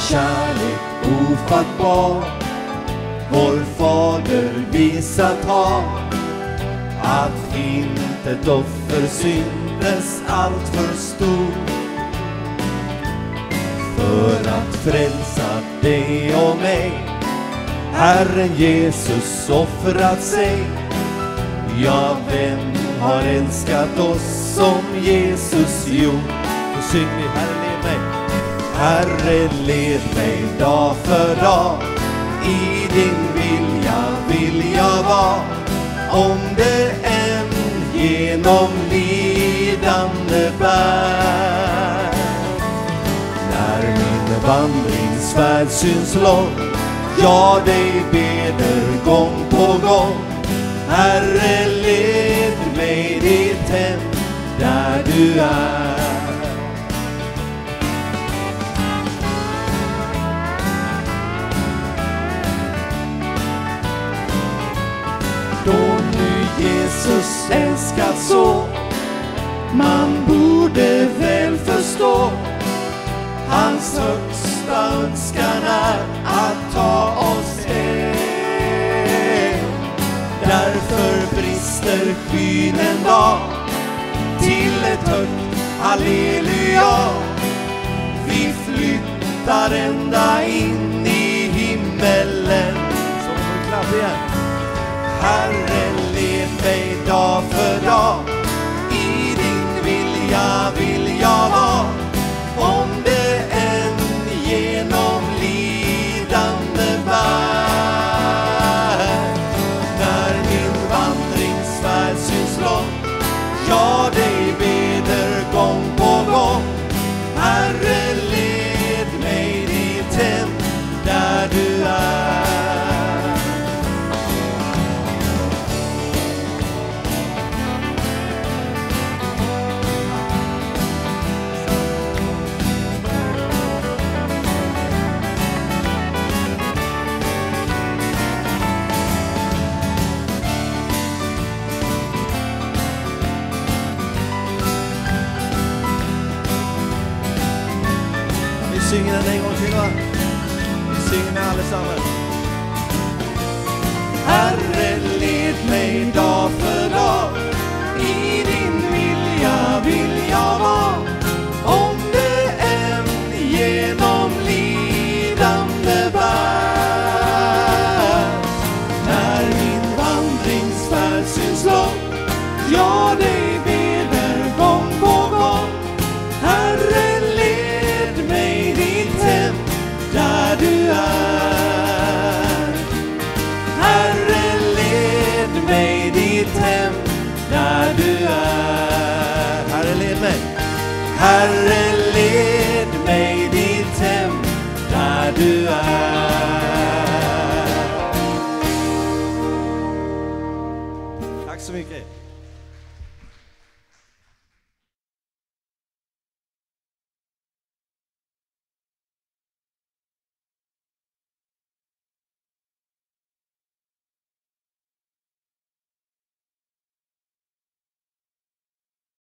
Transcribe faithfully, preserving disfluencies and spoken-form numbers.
kärlek ofattbar vår fader visat har, att inte ett offer syntes allt för stor för att frälsa dig och mig. Herren Jesus offrat sig. Ja, vem har älskat oss som Jesus gjort? Så syng vi, Herre led mig. Herre led mig dag för dag. I din vilja vill jag vara. Om det än genom lidande bär. När min vandringsfärd syns lång, jag dig beder gång på gång. Herre led mig dit hem där du är. Då nu Jesus älskat så, man borde väl förstå. Hans högsta önskan är att ta oss hem. Därför brister skyn en dag till ett högt halleluja. Vi flyttar ända in i himmelen. Så får klapp igen. Herre led mig dag för dag. I din vilja vill jag vara. Om det än genom lidande bär. När min vandringsfärd syns lång, jag dig beder gång på gång. Herre led mig dit hem där du är. Vi synger den en gång till, va? Vi synger med allesammans. Herre